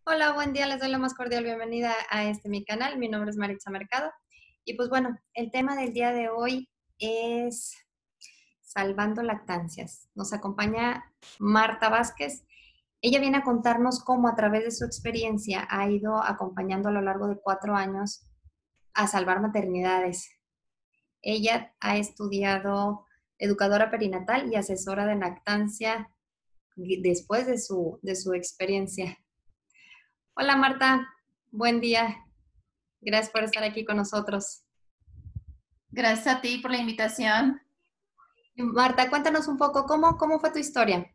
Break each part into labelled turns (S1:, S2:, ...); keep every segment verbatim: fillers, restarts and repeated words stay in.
S1: Hola, buen día, les doy la más cordial bienvenida a este mi canal. Mi nombre es Maritza Mercado. Y pues bueno, el tema del día de hoy es salvando lactancias. Nos acompaña Marta Vázquez. Ella viene a contarnos cómo a través de su experiencia ha ido acompañando a lo largo de cuatro años a salvar maternidades. Ella ha estudiado educadora perinatal y asesora de lactancia después de su, de su experiencia. Hola Marta, buen día. Gracias por estar aquí con nosotros.
S2: Gracias a ti por la invitación.
S1: Marta, cuéntanos un poco cómo, cómo fue tu historia.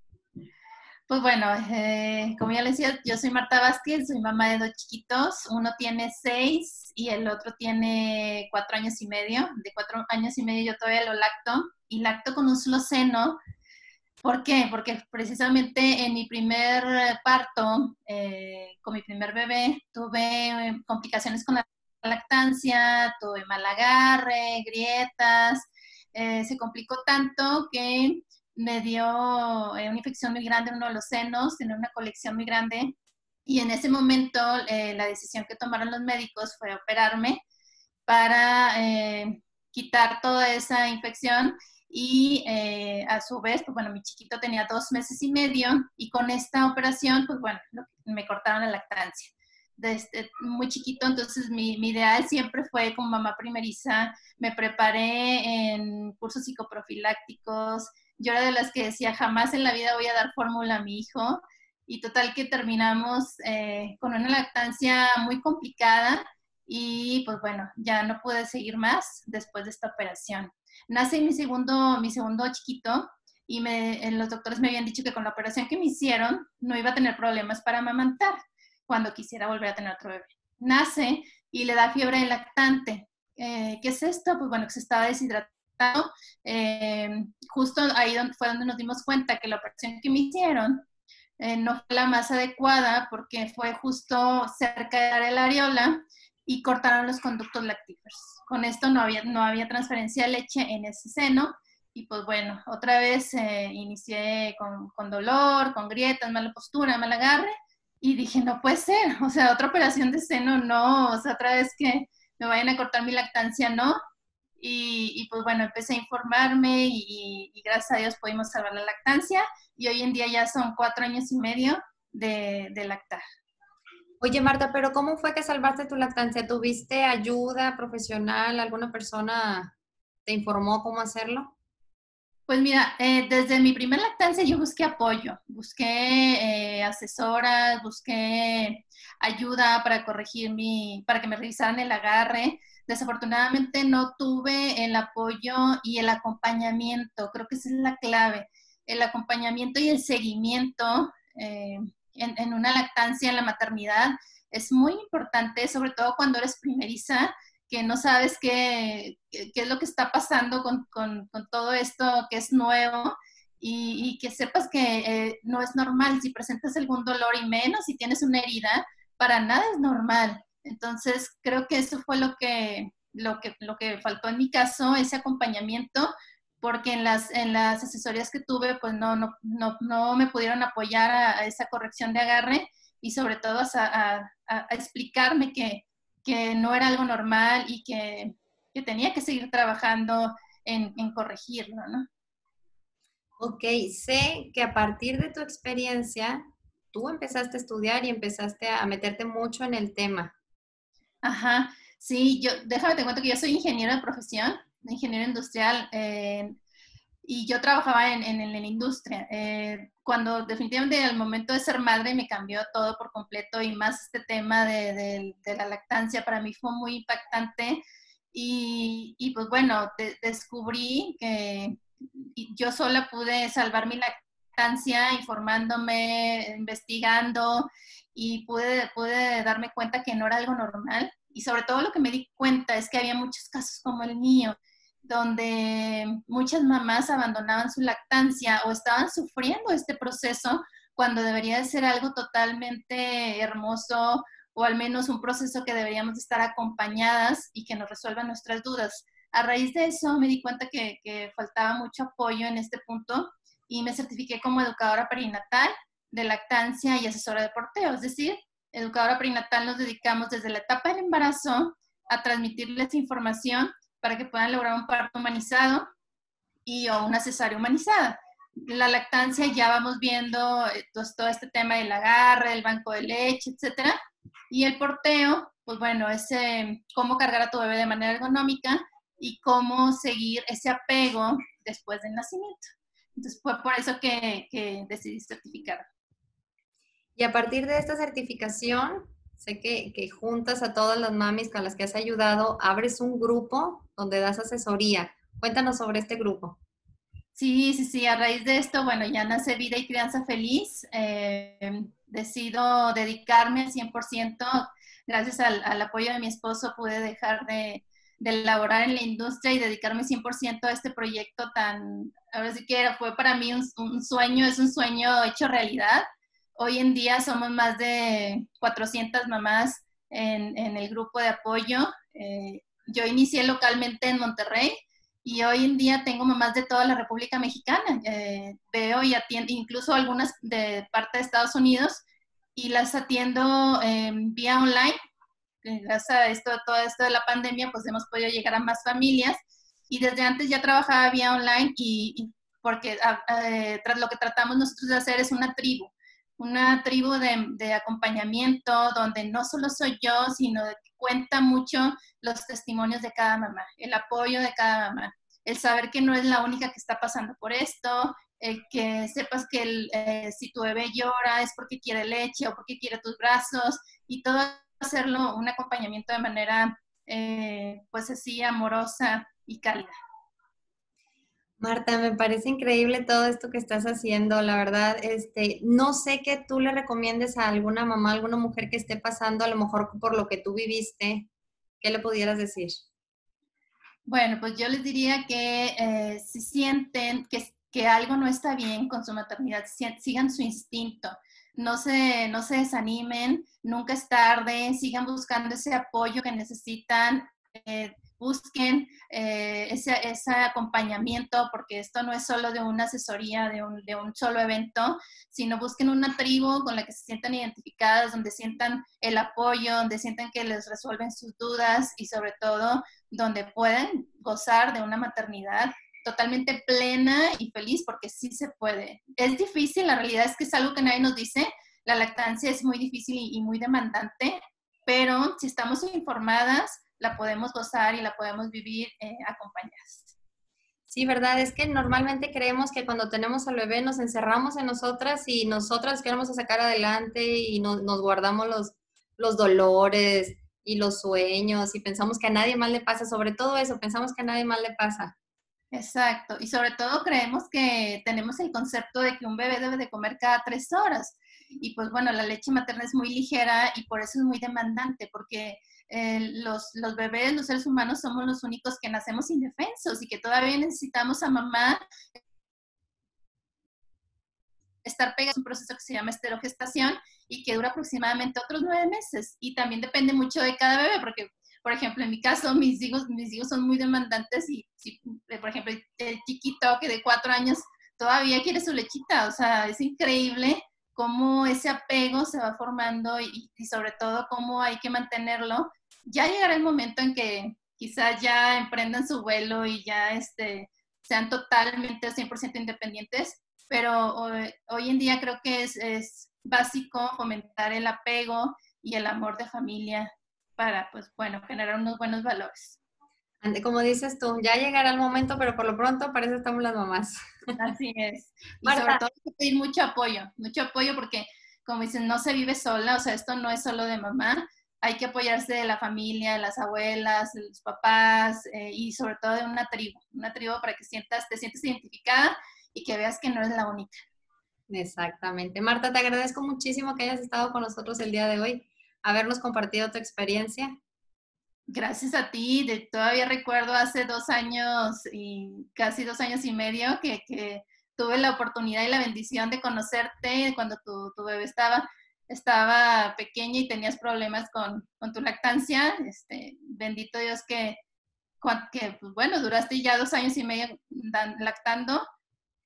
S2: Pues bueno, eh, como ya les decía, yo soy Marta Vázquez, soy mamá de dos chiquitos. Uno tiene seis y el otro tiene cuatro años y medio. De cuatro años y medio yo todavía lo lacto y lacto con un solo seno. ¿Por qué? Porque precisamente en mi primer parto, eh, con mi primer bebé, tuve complicaciones con la lactancia, tuve mal agarre, grietas, eh, se complicó tanto que me dio eh, una infección muy grande en uno de los senos, tenía una colección muy grande y en ese momento eh, la decisión que tomaron los médicos fue operarme para eh, quitar toda esa infección y eh, a su vez, pues bueno, mi chiquito tenía dos meses y medio y con esta operación, pues bueno, me cortaron la lactancia. Desde muy chiquito, entonces mi, mi ideal siempre fue como mamá primeriza, me preparé en cursos psicoprofilácticos, yo era de las que decía, jamás en la vida voy a dar fórmula a mi hijo, y total que terminamos eh, con una lactancia muy complicada, y pues bueno, ya no pude seguir más después de esta operación. Nace mi segundo, mi segundo chiquito y me, eh, los doctores me habían dicho que con la operación que me hicieron no iba a tener problemas para amamantar cuando quisiera volver a tener otro bebé. Nace y le da fiebre lactante. Eh, ¿Qué es esto? Pues bueno, que se estaba deshidratando. Eh, justo ahí donde, fue donde nos dimos cuenta que la operación que me hicieron eh, no fue la más adecuada porque fue justo cerca de la areola y cortaron los conductos lactíferos. Con esto no había, no había transferencia de leche en ese seno y pues bueno, otra vez eh, inicié con, con dolor, con grietas, mala postura, mal agarre y dije, no puede ser, o sea, otra operación de seno, no, o sea, otra vez que me vayan a cortar mi lactancia, no. Y, y pues bueno, empecé a informarme y, y, gracias a Dios pudimos salvar la lactancia y hoy en día ya son cuatro años y medio de, de lactar.
S1: Oye, Marta, pero ¿cómo fue que salvaste tu lactancia? ¿Tuviste ayuda profesional? ¿Alguna persona te informó cómo hacerlo?
S2: Pues mira, eh, desde mi primer lactancia yo busqué apoyo, busqué eh, asesoras, busqué ayuda para corregir mi, para que me revisaran el agarre. Desafortunadamente no tuve el apoyo y el acompañamiento, creo que esa es la clave, el acompañamiento y el seguimiento eh, en, en una lactancia, en la maternidad, es muy importante, sobre todo cuando eres primeriza, que no sabes qué, qué, qué es lo que está pasando con, con, con, todo esto que es nuevo y, y que sepas que eh, no es normal si presentas algún dolor y menos si tienes una herida, para nada es normal. Entonces creo que eso fue lo que, lo que, lo que faltó en mi caso, ese acompañamiento, porque en las, en las asesorías que tuve, pues no, no, no, no me pudieron apoyar a, a esa corrección de agarre y sobre todo a, a, a explicarme que que no era algo normal y que, que tenía que seguir trabajando en, en corregirlo, ¿no?
S1: Ok, sé que a partir de tu experiencia, tú empezaste a estudiar y empezaste a meterte mucho en el tema.
S2: Ajá, sí, yo, déjame te cuento que yo soy ingeniero de profesión, ingeniero industrial, eh, y yo trabajaba en, en, en la industria. Eh, cuando definitivamente al momento de ser madre me cambió todo por completo y más este tema de, de, de la lactancia para mí fue muy impactante y, y pues bueno, de, descubrí que yo sola pude salvar mi lactancia informándome, investigando y pude, pude darme cuenta que no era algo normal y sobre todo lo que me di cuenta es que había muchos casos como el mío donde muchas mamás abandonaban su lactancia o estaban sufriendo este proceso cuando debería de ser algo totalmente hermoso o al menos un proceso que deberíamos estar acompañadas y que nos resuelva nuestras dudas. A raíz de eso me di cuenta que, que faltaba mucho apoyo en este punto y me certifiqué como educadora perinatal de lactancia y asesora de porteo. Es decir, educadora perinatal nos dedicamos desde la etapa del embarazo a transmitirles información para que puedan lograr un parto humanizado y o una cesárea humanizada. La lactancia ya vamos viendo pues, todo este tema del agarre, el banco de leche, etcétera. Y el porteo, pues bueno, es eh, cómo cargar a tu bebé de manera ergonómica y cómo seguir ese apego después del nacimiento. Entonces fue por eso que, que decidí certificar.
S1: Y a partir de esta certificación, sé que, que juntas a todas las mamis con las que has ayudado, abres un grupo donde das asesoría. Cuéntanos sobre este grupo.
S2: Sí, sí, sí, a raíz de esto, bueno, ya nace Vida y Crianza Feliz. Eh, decido dedicarme al cien por ciento. Gracias al, al apoyo de mi esposo pude dejar de, de laborar en la industria y dedicarme cien por ciento a este proyecto tan, ahora sí que era, fue para mí un, un sueño, es un sueño hecho realidad. Hoy en día somos más de cuatrocientas mamás en, en el grupo de apoyo. Eh, yo inicié localmente en Monterrey y hoy en día tengo mamás de toda la República Mexicana. Eh, veo y atiendo incluso algunas de parte de Estados Unidos y las atiendo eh, vía online. Gracias a esto, todo esto de la pandemia, pues hemos podido llegar a más familias y desde antes ya trabajaba vía online y, y porque eh, tras lo que tratamos nosotros de hacer es una tribu, una tribu de, de acompañamiento donde no solo soy yo, sino que cuenta mucho los testimonios de cada mamá, el apoyo de cada mamá, el saber que no es la única que está pasando por esto, el que sepas que el, eh, si tu bebé llora es porque quiere leche o porque quiere tus brazos y todo hacerlo un acompañamiento de manera eh, pues así amorosa y cálida.
S1: Marta, me parece increíble todo esto que estás haciendo, la verdad, este, no sé qué tú le recomiendes a alguna mamá, alguna mujer que esté pasando, a lo mejor por lo que tú viviste, ¿qué le pudieras decir?
S2: Bueno, pues yo les diría que eh, si sienten que, que algo no está bien con su maternidad, sigan su instinto, no se, no se desanimen, nunca es tarde, sigan buscando ese apoyo que necesitan, eh, busquen eh, ese, ese acompañamiento, porque esto no es solo de una asesoría, de un, de un solo evento, sino busquen una tribu con la que se sientan identificadas, donde sientan el apoyo, donde sientan que les resuelven sus dudas y sobre todo donde pueden gozar de una maternidad totalmente plena y feliz, porque sí se puede. Es difícil, la realidad es que es algo que nadie nos dice, la lactancia es muy difícil y, y muy demandante, pero si estamos informadas, la podemos gozar y la podemos vivir eh, acompañadas.
S1: Sí, verdad, es que normalmente creemos que cuando tenemos al bebé nos encerramos en nosotras y nosotras queremos sacar adelante y no, nos guardamos los, los dolores y los sueños y pensamos que a nadie más le pasa, sobre todo eso, pensamos que a nadie más le pasa.
S2: Exacto, y sobre todo creemos que tenemos el concepto de que un bebé debe de comer cada tres horas. Y pues bueno, la leche materna es muy ligera y por eso es muy demandante, porque eh, los, los bebés, los seres humanos, somos los únicos que nacemos indefensos y que todavía necesitamos a mamá estar pegados a un proceso que se llama esterogestación y que dura aproximadamente otros nueve meses. Y también depende mucho de cada bebé, porque por ejemplo, en mi caso, mis hijos, mis hijos son muy demandantes y, si, por ejemplo, el chiquito que de cuatro años todavía quiere su lechita, o sea, es increíble cómo ese apego se va formando y, y sobre todo cómo hay que mantenerlo. Ya llegará el momento en que quizás ya emprendan su vuelo y ya este, sean totalmente cien por ciento independientes, pero hoy, hoy en día creo que es, es básico fomentar el apego y el amor de familia para, pues, bueno, generar unos buenos valores.
S1: Como dices tú, ya llegará el momento, pero por lo pronto para eso estamos las mamás.
S2: Así es. Y
S1: Marta,
S2: sobre todo hay que pedir mucho apoyo, mucho apoyo porque, como dicen, no se vive sola, o sea, esto no es solo de mamá, hay que apoyarse de la familia, de las abuelas, de los papás eh, y sobre todo de una tribu, una tribu para que sientas, te sientes identificada y que veas que no eres la única.
S1: Exactamente. Marta, te agradezco muchísimo que hayas estado con nosotros el día de hoy, habernos compartido tu experiencia.
S2: Gracias a ti, de, todavía recuerdo hace dos años y casi dos años y medio que, que tuve la oportunidad y la bendición de conocerte cuando tu, tu bebé estaba, estaba pequeña y tenías problemas con, con tu lactancia. Este, bendito Dios que, que pues bueno, duraste ya dos años y medio lactando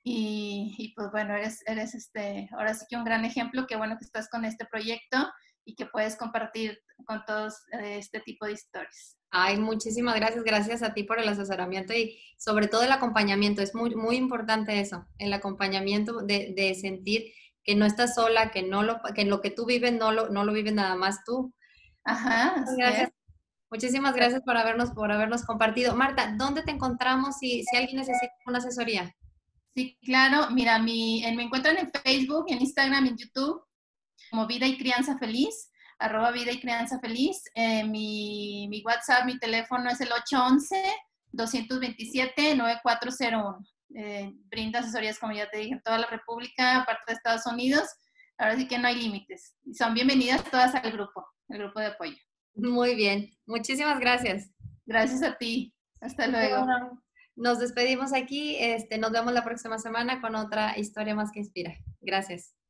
S2: Y, y pues bueno, eres, eres este, ahora sí que un gran ejemplo, qué bueno que estás con este proyecto y que puedes compartir con todos eh, este tipo de historias.
S1: Ay, muchísimas gracias, gracias a ti por el asesoramiento y sobre todo el acompañamiento. Es muy, muy importante eso, el acompañamiento de, de sentir que no estás sola, que no lo, que lo que tú vives no lo, no lo vives nada más tú.
S2: Ajá, así es.
S1: Gracias. Muchísimas gracias por habernos, por habernos compartido. Marta, ¿dónde te encontramos si, si alguien necesita una asesoría?
S2: Sí, claro. Mira, mi, en- me encuentran en Facebook, en Instagram, en YouTube, como Vida y Crianza Feliz, arroba Vida y Crianza Feliz. Eh, mi, mi WhatsApp, mi teléfono es el ocho once, doscientos veintisiete, noventa y cuatro cero uno. Eh, brinda asesorías, como ya te dije, en toda la República, aparte de Estados Unidos. Ahora sí que no hay límites. Y son bienvenidas todas al grupo, al grupo de apoyo.
S1: Muy bien, muchísimas gracias.
S2: Gracias a ti. Hasta luego.
S1: Bueno, nos despedimos aquí, este, nos vemos la próxima semana con otra historia más que inspira. Gracias.